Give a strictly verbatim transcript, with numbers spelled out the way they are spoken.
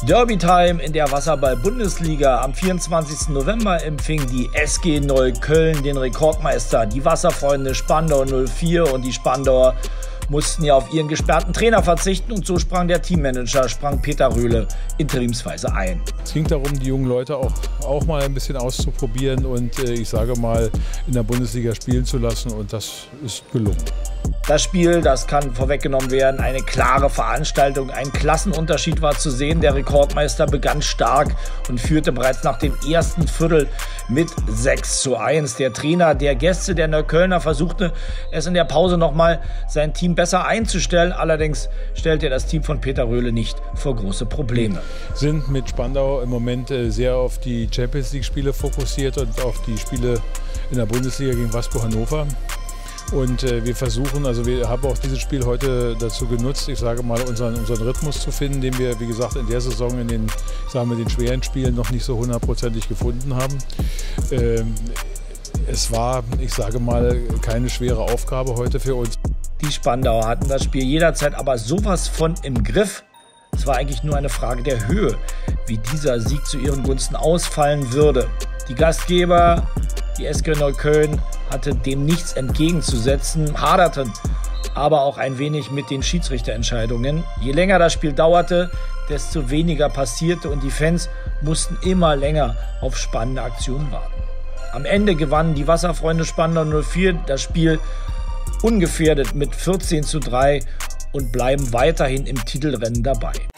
Derby-Time in der Wasserball-Bundesliga. Am vierundzwanzigsten November empfing die S G Neukölln den Rekordmeister, die Wasserfreunde Spandau null vier, und die Spandauer mussten ja auf ihren gesperrten Trainer verzichten, und so sprang der Teammanager, sprang Peter Röhle, interimsweise ein. Es ging darum, die jungen Leute auch, auch mal ein bisschen auszuprobieren und äh, ich sage mal in der Bundesliga spielen zu lassen, und das ist gelungen. Das Spiel, das kann vorweggenommen werden, eine klare Veranstaltung. Ein Klassenunterschied war zu sehen. Der Rekordmeister begann stark und führte bereits nach dem ersten Viertel mit sechs zu eins. Der Trainer der Gäste, der Neuköllner, versuchte es in der Pause nochmal, sein Team besser einzustellen. Allerdings stellte er das Team von Peter Röhle nicht vor große Probleme. Sind mit Spandau im Moment sehr auf die Champions League Spiele fokussiert und auf die Spiele in der Bundesliga gegen Waspo Hannover. Und äh, wir versuchen, also wir haben auch dieses Spiel heute dazu genutzt, ich sage mal, unseren, unseren Rhythmus zu finden, den wir, wie gesagt, in der Saison in den, sagen wir, den schweren Spielen noch nicht so hundertprozentig gefunden haben. Ähm, es war, ich sage mal, keine schwere Aufgabe heute für uns. Die Spandauer hatten das Spiel jederzeit aber sowas von im Griff. Es war eigentlich nur eine Frage der Höhe, wie dieser Sieg zu ihren Gunsten ausfallen würde. Die Gastgeber, die S G Neukölln, hatte dem nichts entgegenzusetzen, haderten aber auch ein wenig mit den Schiedsrichterentscheidungen. Je länger das Spiel dauerte, desto weniger passierte, und die Fans mussten immer länger auf spannende Aktionen warten. Am Ende gewannen die Wasserfreunde Spandau null vier das Spiel ungefährdet mit vierzehn zu drei und bleiben weiterhin im Titelrennen dabei.